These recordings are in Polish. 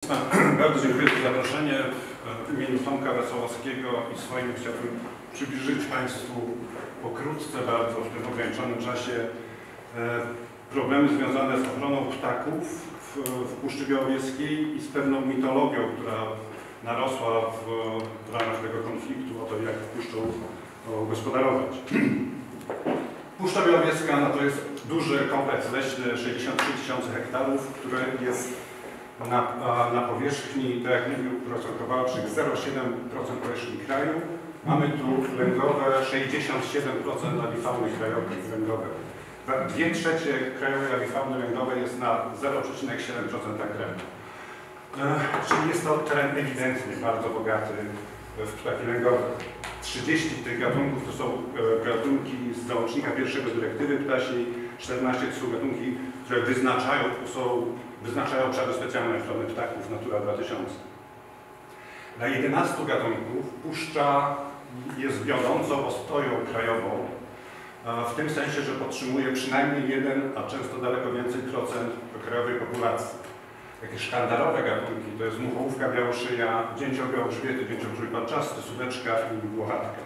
Państwa, bardzo dziękuję za zaproszenie. W imieniu Tomka Wesołowskiego i swoim chciałbym przybliżyć Państwu pokrótce bardzo w tym ograniczonym czasie problemy związane z ochroną ptaków w Puszczy Białowieskiej i z pewną mitologią, która narosła w ramach tego konfliktu o to, jak puszczą gospodarować. Puszcza Białowieska to jest duży kompleks leśny, 63 000 hektarów, który jest na powierzchni, tak jak mówił profesor Kowalczyk, 0,7% powierzchni kraju. Mamy tu węglowe 67% awifauny krajowej węglowej. 2/3 krajowej awifauny węglowej jest na 0,7% kraju. Czyli jest to teren ewidentnie bardzo bogaty w ptaki węglowe. 30 tych gatunków to są gatunki z załącznika pierwszego dyrektywy ptasiej, 14 to są gatunki, które wyznaczają obszary specjalnej ochrony ptaków Natura 2000. Dla 11 gatunków puszcza jest wiodącą ostoją krajową, w tym sensie, że podtrzymuje przynajmniej 1, a często daleko więcej procent krajowej populacji. Takie sztandarowe gatunki to jest muchołówka białoszyja, dzięcioł białogrzbiety, dzięcioł trójpalczasty, sudeczka i włochatka.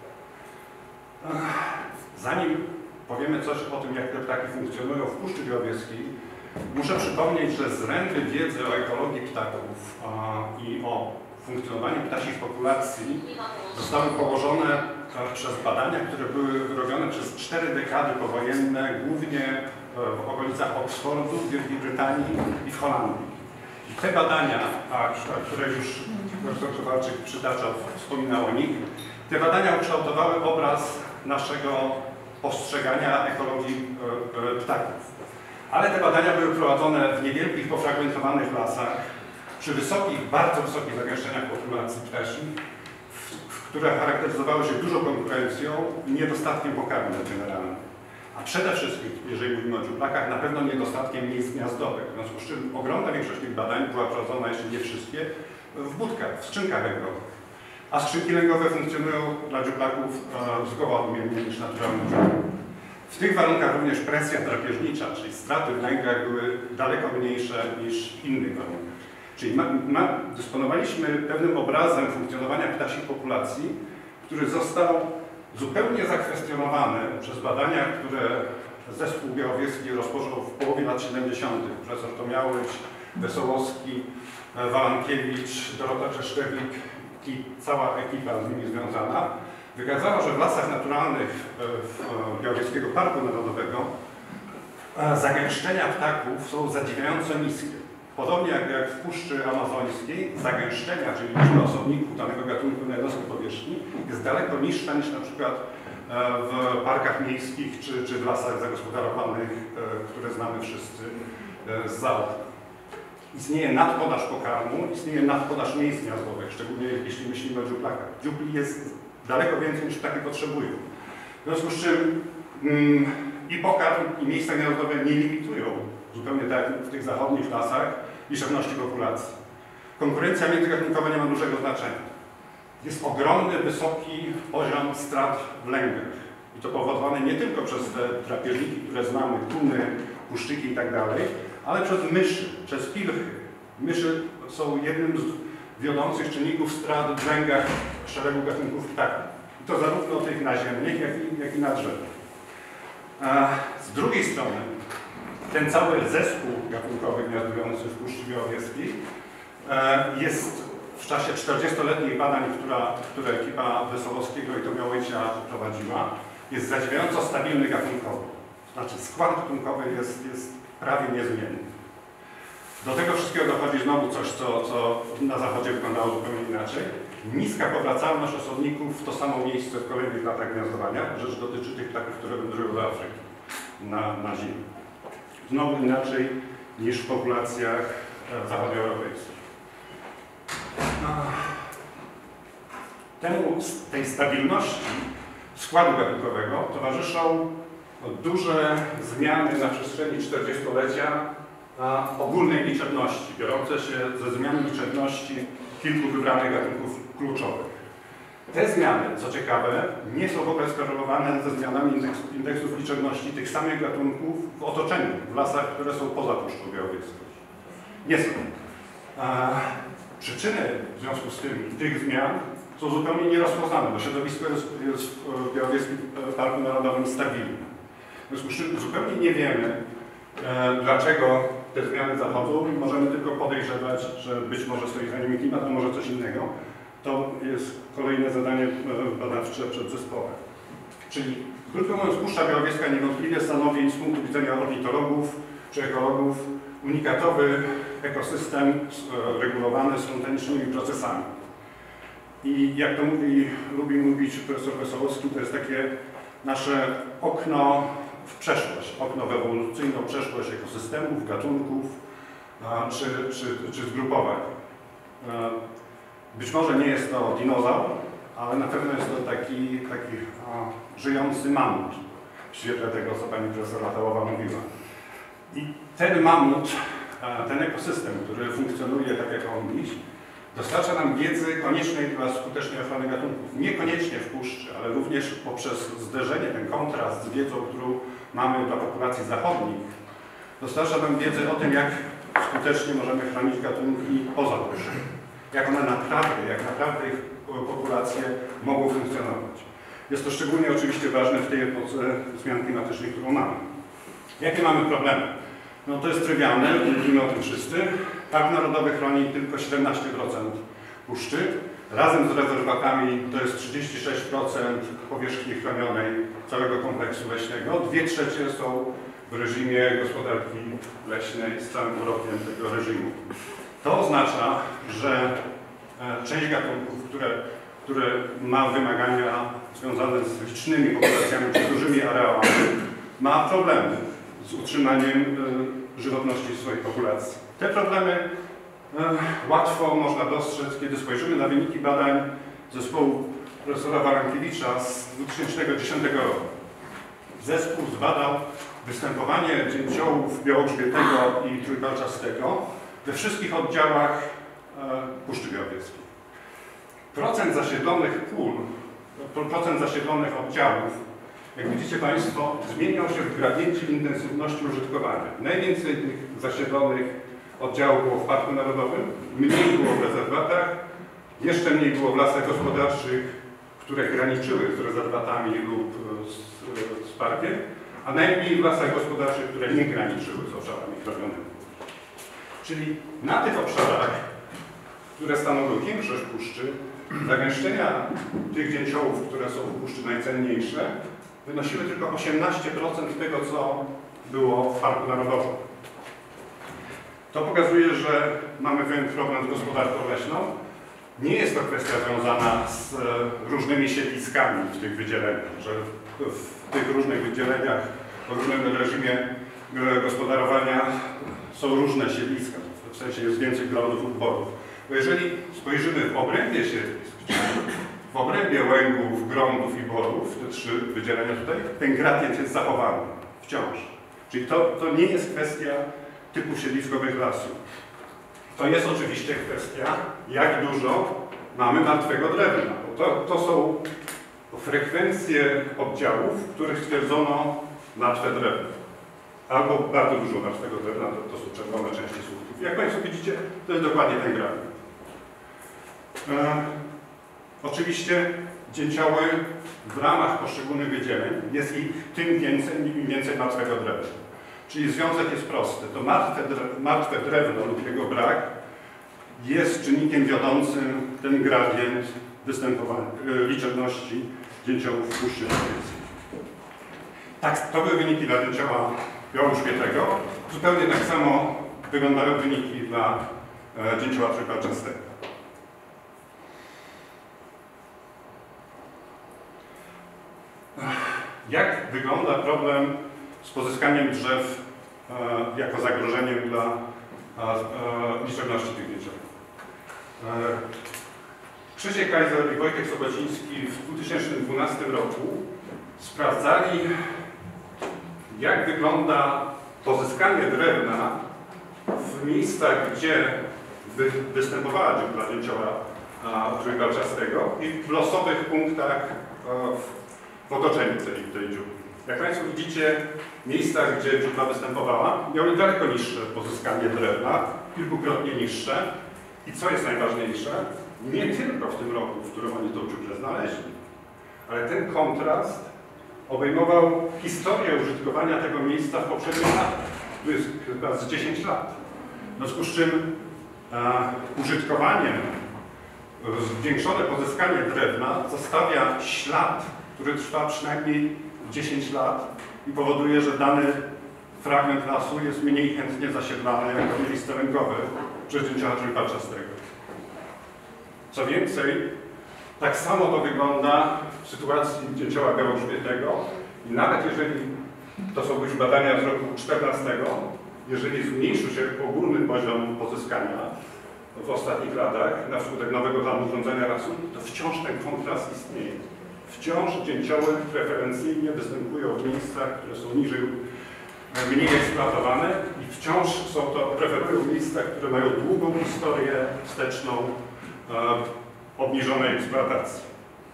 Zanim powiemy coś o tym, jak te ptaki funkcjonują w Puszczy Białowieskiej, muszę przypomnieć, że zręby wiedzy o ekologii ptaków i o funkcjonowaniu ptasich populacji zostały położone przez badania, które były robione przez 4 dekady powojenne, głównie w okolicach Oksfordu, w Wielkiej Brytanii i w Holandii. I te badania, które już profesor Kowalczyk przytaczał, wspominał o nich, te badania ukształtowały obraz naszego postrzegania ekologii ptaków. Ale te badania były prowadzone w niewielkich, pofragmentowanych lasach, przy wysokich, bardzo wysokich zagęszczeniach populacji ptasich, które charakteryzowały się dużą konkurencją i niedostatkiem pokarmu generalnym. A przede wszystkim, jeżeli mówimy o dziuplakach, na pewno niedostatkiem miejsc gniazdowych, w związku z czym ogromna większość tych badań była prowadzona, jeśli nie wszystkie, w budkach, w skrzynkach węglowych. A skrzynki węglowe funkcjonują dla dziuplaków zgoła odmiennie niż naturalne dziupli. W tych warunkach również presja drapieżnicza, czyli straty w węglach były daleko mniejsze niż w innych warunkach. Czyli dysponowaliśmy pewnym obrazem funkcjonowania ptasich populacji, który został zupełnie zakwestionowany przez badania, które zespół białowieski rozpoczął w połowie lat 70. Profesor Tomiałowicz, Wesołowski, Walankiewicz, Dorota Czeszczewik i cała ekipa z nimi związana, wykazała, że w lasach naturalnych Białowieskiego Parku Narodowego zagęszczenia ptaków są zadziwiająco niskie. Podobnie jak w Puszczy Amazońskiej, zagęszczenia, czyli liczba osobników danego gatunku na jednostkę powierzchni, jest daleko niższa niż na przykład w parkach miejskich czy w lasach zagospodarowanych, które znamy wszyscy z załogi. Istnieje nadpodaż pokarmu, istnieje nadpodaż miejsc gniazdowych, szczególnie jeśli myślimy o dziuplakach. Dziupli jest daleko więcej niż ptaki potrzebują. W związku z czym i pokarm, i miejsca gniazdowe nie limitują, zupełnie tak jak w tych zachodnich lasach, liczebności populacji. Konkurencja międzygatunkowa nie ma dużego znaczenia. Jest ogromny, wysoki poziom strat w lęgach. I to powodowane nie tylko przez te drapieżniki, które znamy, tuny, puszczyki itd., ale przez myszy, przez pilchy. Myszy są jednym z wiodących czynników strat w lęgach szeregu gatunków ptaków. I to zarówno tych naziemnych, jak i na drzewach. Z drugiej strony, ten cały zespół gatunkowy gniazdujący w Puszczy Białowieskiej jest w czasie 40-letnich badań, które ekipa Wesołowskiego i Tomiałowicza prowadziła, jest zadziwiająco stabilny gatunkowo. Znaczy skład gatunkowy jest prawie niezmienny. Do tego wszystkiego dochodzi znowu coś, co na zachodzie wyglądało zupełnie inaczej. Niska powracalność osobników w to samo miejsce w kolejnych latach gniazdowania. Rzecz dotyczy tych ptaków, które wędrują do Afryki na zimę. Znowu inaczej niż w populacjach zachodnioeuropejskich. Tej stabilności składu gatunkowego towarzyszą duże zmiany na przestrzeni 40-lecia ogólnej liczebności, biorące się ze zmian liczebności kilku wybranych gatunków kluczowych. Te zmiany, co ciekawe, nie są w ogóle skorelowane ze zmianami indeksów liczebności tych samych gatunków w otoczeniu, w lasach, które są poza Puszczą Białowieską. Nie są. Przyczyny w związku z tym tych zmian są zupełnie nierozpoznane, bo środowisko jest w Białowieskim Parku Narodowym stabilne. W związku z czym zupełnie nie wiemy, dlaczego te zmiany zachodzą i możemy tylko podejrzewać, że być może stoi za nimi klimat, a może coś innego. To jest kolejne zadanie badawcze przed zespołem. Czyli, krótko mówiąc, Puszcza Białowieska niewątpliwie stanowi z punktu widzenia ornitologów czy ekologów unikatowy ekosystem regulowany spontanicznymi procesami. I jak to lubi mówić profesor Wesołowski, to jest takie nasze okno w przeszłość, okno w ewolucyjną przeszłość ekosystemów, gatunków czy zgrupowań. Być może nie jest to dinozaur, ale na pewno jest to taki żyjący mamut, w świetle tego, co pani profesor Latałowa mówiła. I ten mamut, ten ekosystem, który funkcjonuje tak jak on dziś, dostarcza nam wiedzy koniecznej dla skutecznej ochrony gatunków. Niekoniecznie w puszczy, ale również poprzez zderzenie, ten kontrast z wiedzą, którą mamy dla populacji zachodnich, dostarcza nam wiedzę o tym, jak skutecznie możemy chronić gatunki poza puszczą. Jak naprawdę ich populacje mogą funkcjonować. Jest to szczególnie oczywiście ważne w tej epoce zmian klimatycznych, którą mamy. Jakie mamy problemy? No to jest trywialne, mówimy o tym wszyscy. Park Narodowy chroni tylko 17% puszczy. Razem z rezerwatami to jest 36% powierzchni chronionej całego kompleksu leśnego. 2/3 są w reżimie gospodarki leśnej z całym urokiem tego reżimu. To oznacza, że część gatunków, które ma wymagania związane z licznymi populacjami czy dużymi areałami, ma problemy z utrzymaniem żywotności swojej populacji. Te problemy łatwo można dostrzec, kiedy spojrzymy na wyniki badań zespołu profesora Warankiewicza z 2010 roku. Zespół zbadał występowanie dzięciołów białogrzbietego i trójpalczastego we wszystkich oddziałach Puszczy Białowieskiej. Procent zasiedlonych pól, procent zasiedlonych oddziałów, jak widzicie Państwo, zmieniał się w gradiencie intensywności użytkowania. Najwięcej tych zasiedlonych oddziałów było w Parku Narodowym, mniej było w rezerwatach, jeszcze mniej było w lasach gospodarczych, które graniczyły z rezerwatami lub z parkiem, a najmniej w lasach gospodarczych, które nie graniczyły z obszarami chronionymi. Czyli na tych obszarach, które stanowią większość puszczy, zagęszczenia tych dzięciołów, które są w puszczy najcenniejsze, wynosiły tylko 18% tego, co było w Parku Narodowym. To pokazuje, że mamy pewien problem z gospodarką leśną. Nie jest to kwestia związana z różnymi siedliskami w tych wydzieleniach, że w tych różnych wydzieleniach, w różnym reżimie gospodarowania są różne siedliska, w sensie jest więcej glonów lub borów. Bo jeżeli spojrzymy w obrębie siedlisk, w obrębie łęgów, grądów i borów, te trzy wydzielenia tutaj, ten gradient jest zachowany wciąż. Czyli to nie jest kwestia typu siedliskowych lasów. To jest oczywiście kwestia, jak dużo mamy martwego drewna. To są frekwencje oddziałów, w których stwierdzono martwe drewno. Albo bardzo dużo martwego drewna, to są czerwone części słupków. Jak Państwo widzicie, to jest dokładnie ten gradient. Oczywiście dzięcioły w ramach poszczególnych wydzieleń jest ich tym więcej, im więcej martwego drewna. Czyli związek jest prosty. To martwe drewno lub jego brak jest czynnikiem wiodącym ten gradient występowania, liczebności dzięciołów w Puszczy Białowieskiej. Tak, to były wyniki dla dzięcioła białogrzbietego. Zupełnie tak samo wyglądały wyniki dla dzięcioła trójpalczastego. Jak wygląda problem z pozyskaniem drzew jako zagrożeniem dla liczebności tych dzięciołów? Krzysiek Kaiser i Wojtek Sobociński w 2012 roku sprawdzali, jak wygląda pozyskanie drewna w miejscach, gdzie występowała dziupla dzięcioła trójpalczastego i w losowych punktach w otoczeniu tej dziupli. Jak Państwo widzicie, w miejscach, gdzie dziupla występowała, miały daleko niższe pozyskanie drewna, kilkukrotnie niższe, I co jest najważniejsze, nie tylko w tym roku, w którym oni tą dziuplę znaleźli, ale ten kontrast obejmował historię użytkowania tego miejsca w poprzednich latach. To jest chyba z 10 lat. W związku z czym użytkowanie, zwiększone pozyskanie drewna zostawia ślad, który trwa przynajmniej 10 lat i powoduje, że dany fragment lasu jest mniej chętnie zasiedlany jako miejsce lęgowe przez dzięcioła trójpalczastego. Co więcej, tak samo to wygląda w sytuacji dzięcioła białogrzbietego i nawet jeżeli to są już badania z roku 14, jeżeli zmniejszył się ogólny poziom pozyskania w ostatnich latach na wskutek nowego planu urządzenia lasu, to wciąż ten kontrast istnieje. Wciąż dzięcioły preferencyjnie występują w miejscach, które są niżej, mniej eksploatowane i wciąż preferują miejsca, które mają długą historię wsteczną obniżonej eksploatacji.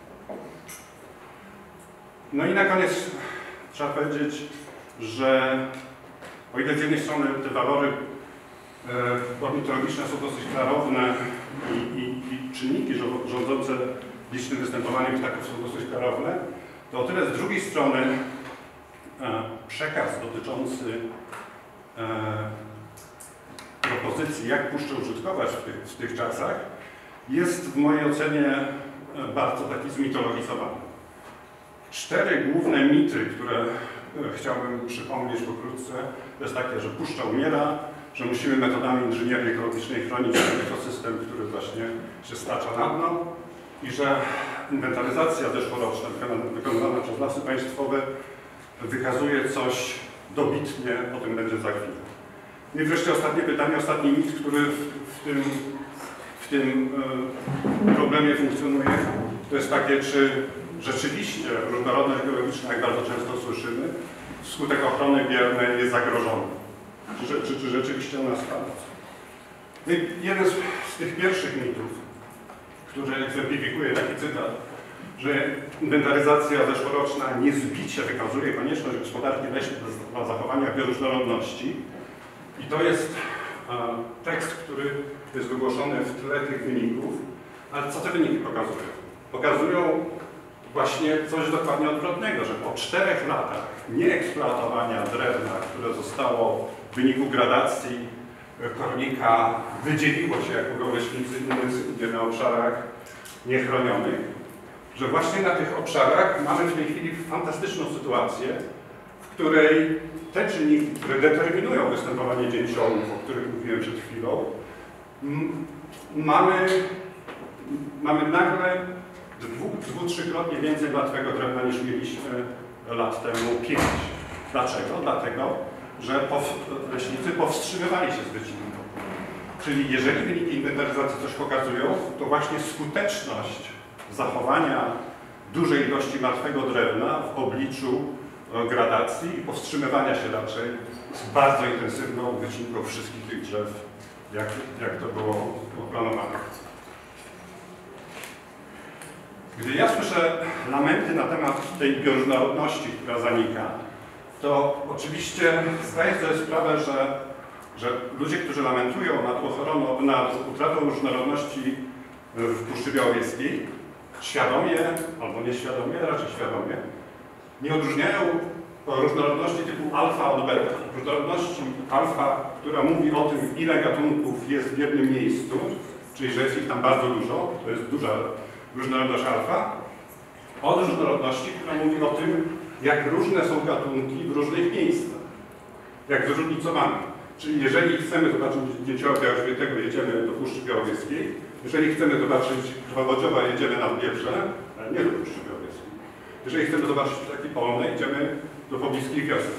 No i na koniec trzeba powiedzieć, że o ile z jednej strony te walory ornitologiczne są dosyć klarowne i czynniki rządzące licznym występowaniem ptaków są dosyć klarowne, to o tyle z drugiej strony przekaz dotyczący propozycji, jak puszczę użytkować w tych czasach, jest w mojej ocenie bardzo taki zmitologizowany. 4 główne mity, które chciałbym przypomnieć pokrótce, to jest takie, że puszcza umiera, że musimy metodami inżynierii ekologicznej chronić ekosystem, który właśnie się stacza na dno i że inwentaryzacja deszczoroczna wykonywana przez Lasy Państwowe wykazuje coś dobitnie, o tym będzie za chwilę. I wreszcie ostatnie pytanie, ostatni mit, który w tym problemie funkcjonuje, to jest takie, czy rzeczywiście różnorodność biologiczna, jak bardzo często słyszymy, wskutek ochrony biernej jest zagrożona. Czy rzeczywiście ona spada? Jeden z tych pierwszych mitów, który egzemplifikuje taki cytat, że inwentaryzacja zeszłoroczna niezbicie wykazuje konieczność gospodarki leśnej dla zachowania bioróżnorodności. I to jest tekst, który jest wygłoszony w tle tych wyników. Ale co te wyniki pokazują? Pokazują właśnie coś dokładnie odwrotnego, że po 4 latach nieeksploatowania drewna, które zostało w wyniku gradacji kornika, wydzieliło się jako gałęźnicy na obszarach niechronionych, że właśnie na tych obszarach mamy w tej chwili fantastyczną sytuację, w której te czynniki, które determinują występowanie dzięciołów, o których mówiłem przed chwilą, mamy nagle 2-3-krotnie więcej martwego drewna niż mieliśmy lat temu 5. Dlaczego? Dlatego, że leśnicy powstrzymywali się z wycinką. Czyli jeżeli wyniki inwentaryzacji coś pokazują, to właśnie skuteczność zachowania dużej ilości martwego drewna w obliczu gradacji i powstrzymywania się raczej z bardzo intensywną wycinką wszystkich tych drzew, jak to było planowane. Gdy ja słyszę lamenty na temat tej bioróżnorodności, która zanika, to oczywiście zdaję sobie sprawę, że ludzie, którzy lamentują nad utratą różnorodności w Puszczy Białowieskiej, świadomie albo nieświadomie, raczej świadomie, nie odróżniają różnorodności typu alfa od beta. Różnorodności alfa, która mówi o tym, ile gatunków jest w jednym miejscu, czyli że jest ich tam bardzo dużo, to jest duża różnorodność alfa, od różnorodności, która mówi o tym, jak różne są gatunki w różnych miejscach, jak zróżnicowane. Czyli jeżeli chcemy zobaczyć dzięcioła białogrzbietego, jedziemy do Puszczy Białowieskiej, jeżeli chcemy zobaczyć krwawodzioba, jedziemy nad Biebrze, ale nie do Puszczy Białowieskiej. Jeżeli chcemy zobaczyć ptaki polne, idziemy do pobliskich wiosek.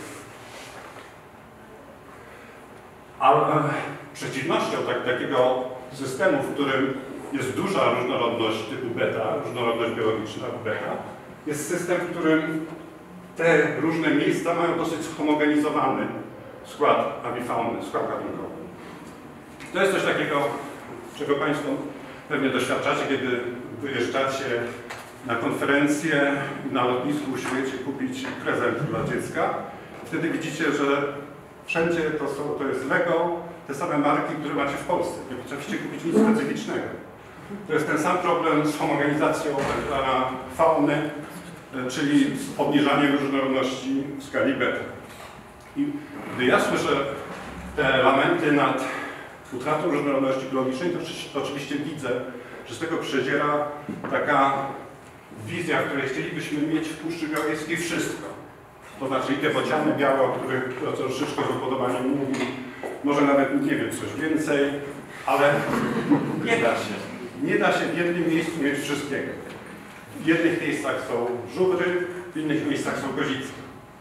Ale przeciwnością takiego systemu, w którym jest duża różnorodność typu beta, różnorodność biologiczna beta, jest system, w którym te różne miejsca mają dosyć homogenizowany skład awifauny, skład gatunkowy. To jest coś takiego, czego Państwo pewnie doświadczacie, kiedy wyjeżdżacie na konferencję, na lotnisku usiłujecie kupić prezent dla dziecka. Wtedy widzicie, że wszędzie to jest Lego, te same marki, które macie w Polsce. Nie potraficie kupić nic specyficznego. To jest ten sam problem z homogenizacją fauny, czyli z obniżaniem różnorodności w skali beta. I gdy ja słyszę te lamenty nad utratą różnorodności biologicznej, to oczywiście widzę, że z tego przedziera taka wizja, w której chcielibyśmy mieć w Puszczy Białowieskiej wszystko. To znaczy i te bociany białe, o których profesor Szyszko z upodobaniem mówi, może nawet, nie wiem, coś więcej, ale nie da się. Nie da się w jednym miejscu mieć wszystkiego. W jednych miejscach są żubry, w innych miejscach są kozice.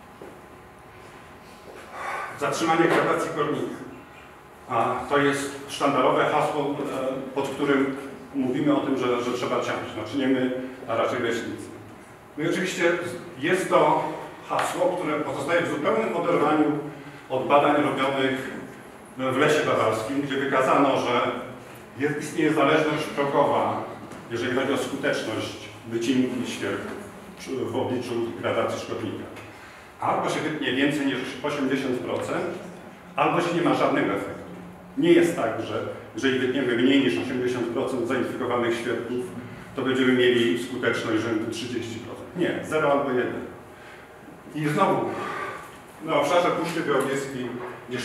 Zatrzymanie gradacji kornika. A to jest sztandarowe hasło, pod którym mówimy o tym, że trzeba ciąć. Znaczy nie my, a raczej leśnicy. No i oczywiście jest to hasło, które pozostaje w zupełnym oderwaniu od badań robionych w Lesie Bawarskim, gdzie wykazano, że istnieje zależność progowa, jeżeli chodzi o skuteczność wycinki świerków w obliczu gradacji szkodnika. Albo się wytnie więcej niż 80%, albo się nie ma żadnego efektu. Nie jest tak, że jeżeli wytniemy mniej niż 80% zainfekowanych świerków, to będziemy mieli skuteczność rzędu 30%. Nie, 0 albo 1. I znowu, na obszarze Puszczy Białowieskiej, gdzie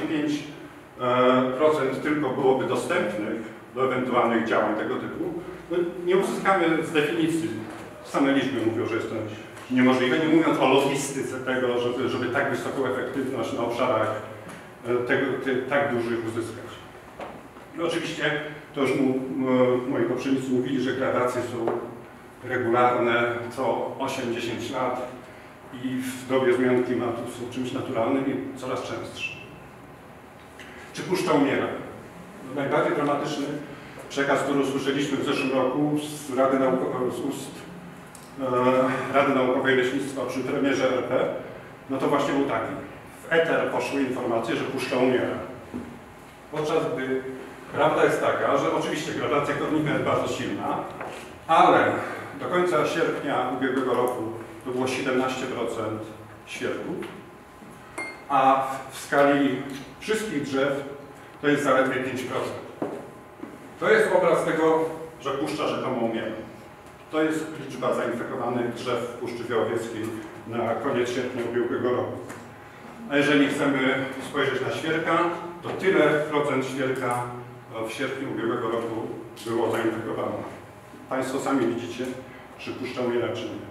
65% tylko byłoby dostępnych do ewentualnych działań tego typu, no nie uzyskamy z definicji. Same liczby mówią, że jest to niemożliwe, nie mówiąc o logistyce tego, żeby tak wysoką efektywność na obszarach tak dużych uzyskać. No oczywiście, to już moi poprzednicy mówili, że gradacje są regularne co 8-10 lat i w dobie zmian klimatu są czymś naturalnym i coraz częstsze. Czy puszcza umiera? Najbardziej dramatyczny przekaz, który usłyszeliśmy w zeszłym roku z ust Rady Naukowej Leśnictwa przy premierze RP, no to właśnie był taki. W eter poszły informacje, że puszcza umiera. Podczas gdy prawda jest taka, że oczywiście gradacja kornika jest bardzo silna, ale do końca sierpnia ubiegłego roku to było 17% świerków, a w skali wszystkich drzew to jest zaledwie 5%. To jest obraz tego, że puszcza rzekomo umiera. To jest liczba zainfekowanych drzew w Puszczy Białowieskiej na koniec sierpnia ubiegłego roku. A jeżeli chcemy spojrzeć na świerka, to tyle procent świerka w sierpniu ubiegłego roku było zainfekowane. Państwo sami widzicie, czy puszcza umiera, czy nie.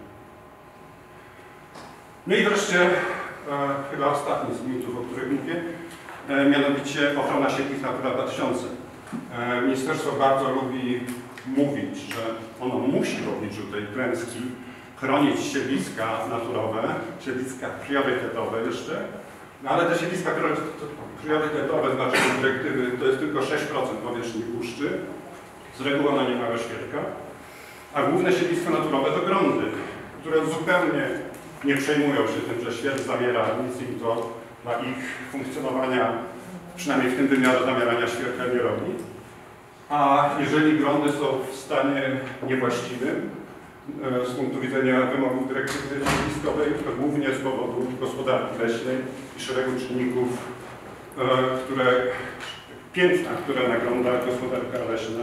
No i wreszcie chyba ostatni z mitów, o których mówię, mianowicie ochrona siedlisk Natura 2000. Ministerstwo bardzo lubi mówić, że ono musi w obliczu tej klęski chronić siedliska naturowe, siedliska priorytetowe jeszcze, no ale te siedliska priorytetowe znaczeniu dyrektywy to jest tylko 6% powierzchni puszczy, z reguły ona nie ma świerka, a główne siedliska naturowe to grądy, które zupełnie nie przejmują się tym, że świerk zamiera, nic im to dla ich funkcjonowania, przynajmniej w tym wymiarze zamierania świerka nie robi. A jeżeli grądy są w stanie niewłaściwym z punktu widzenia wymogów dyrektywy środowiskowej, to głównie z powodu gospodarki leśnej i szeregu czynników, piętna, które nagląda gospodarka leśna,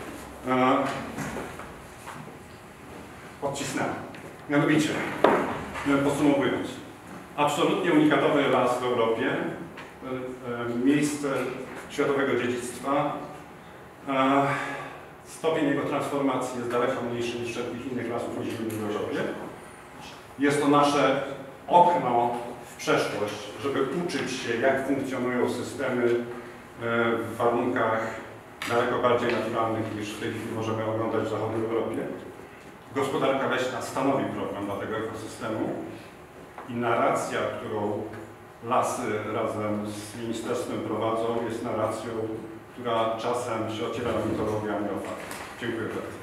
odcisnęła. Mianowicie, podsumowując, absolutnie unikatowy las w Europie, miejsce światowego dziedzictwa. Stopień jego transformacji jest daleko mniejszy niż wszelkich innych lasów roślinnych w Europie. Jest to nasze okno w przeszłość, żeby uczyć się, jak funkcjonują systemy w warunkach daleko bardziej naturalnych niż w tej chwili możemy oglądać w zachodniej Europie. Gospodarka leśna stanowi program dla tego ekosystemu i narracja, którą lasy razem z ministerstwem prowadzą, jest narracją, która czasem się ociera mitologiami o faktach. Dziękuję bardzo.